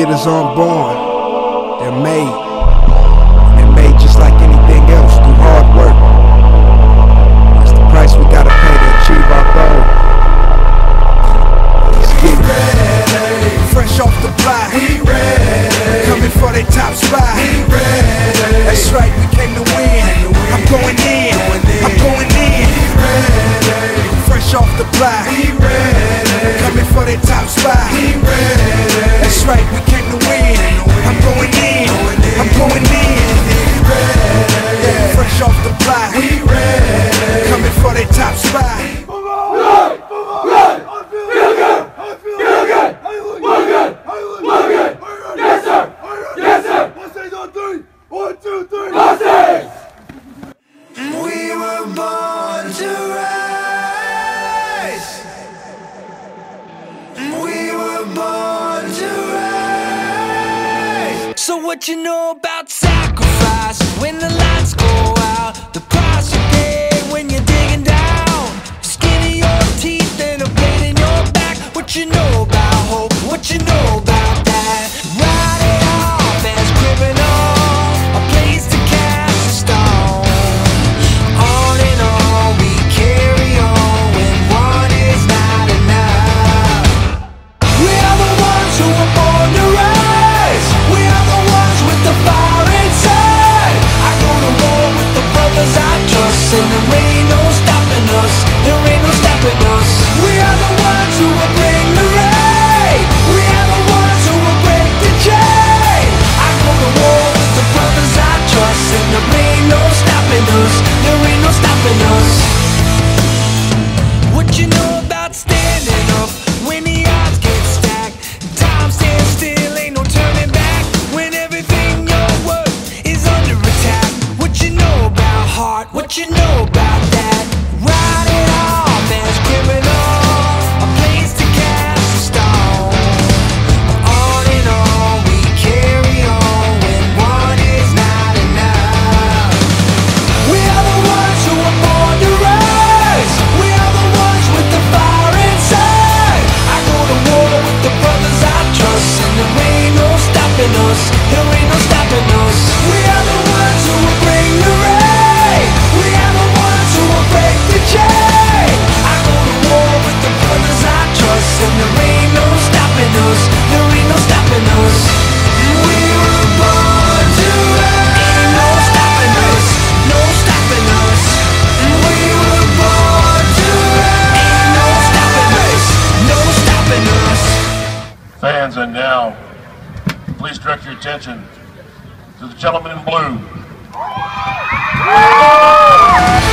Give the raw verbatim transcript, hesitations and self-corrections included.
leaders aren't born, they're made. And they're made just like anything else, through hard work. That's the price we gotta pay to achieve our goal. Let's get it. Fresh off the block, we ready. Coming for their top spot, we ready. That's right, we came to win. I'm going in, I'm going in. Fresh off the block, we ready. Coming for their top spot, we ready. That's right, we came to win. I'm going in, I'm going in. Yeah. Fresh off the block, we ready. Coming for their top spot. So what you know about sacrifice? When the lights go out, the price you pay when you're digging down. Skin in your teeth and a blade in your back. What you know about hope? What you know about that? Write it off as criminal, a place to cast a stone. On and on we carry on when one is not enough. We are the ones who were born to rise. We are the ones with the fire inside. I go to war with the brothers I trust, and there ain't no stopping us. There ain't no stopping us. We are the ones who will bring the rain. We are the ones who will break the chain. I go to war with the brothers I trust, and there ain't no stopping us. There ain't no stopping us. What you know about standing up when the odds get stacked? Time stands still, ain't no turning back. When everything you're worth is under attack. What you know about heart? What you know about that? Write it off as criminal, a place to cast a stone. On and on we carry on when one is not enough. We are the ones who are born to rise. We are the ones with the fire inside. I go to war with the brothers I trust, and there ain't no stopping us. There ain't no stopping us. We are the ones who will bring the rain. We are the ones who will break the chain. I go to war with the brothers I trust, and there ain't no stopping us. There ain't no stopping us. We were born to rise. Ain't no stopping us. No stopping us. We were born to rise. Ain't no stopping us. No stopping us. Fans, and now, please direct your attention to the gentleman in blue.